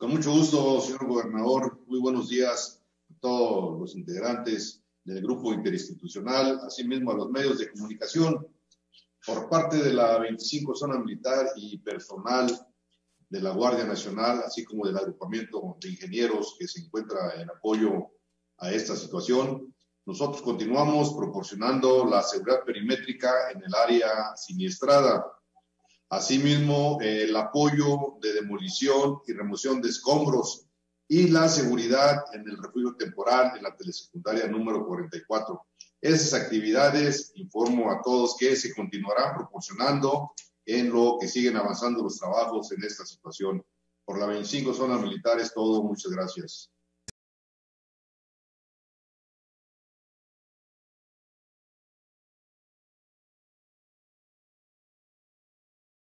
Con mucho gusto, señor gobernador. Muy buenos días a todos los integrantes del grupo interinstitucional, asimismo a los medios de comunicación. Por parte de la 25 Zona Militar y personal de la Guardia Nacional, así como del agrupamiento de ingenieros que se encuentra en apoyo a esta situación, nosotros continuamos proporcionando la seguridad perimétrica en el área siniestrada. Asimismo, el apoyo de demolición y remoción de escombros y la seguridad en el refugio temporal en la telesecundaria número 44. Esas actividades, informo a todos que se continuarán proporcionando en lo que siguen avanzando los trabajos en esta situación. Por la 25 Zona Militar es todo. Muchas gracias.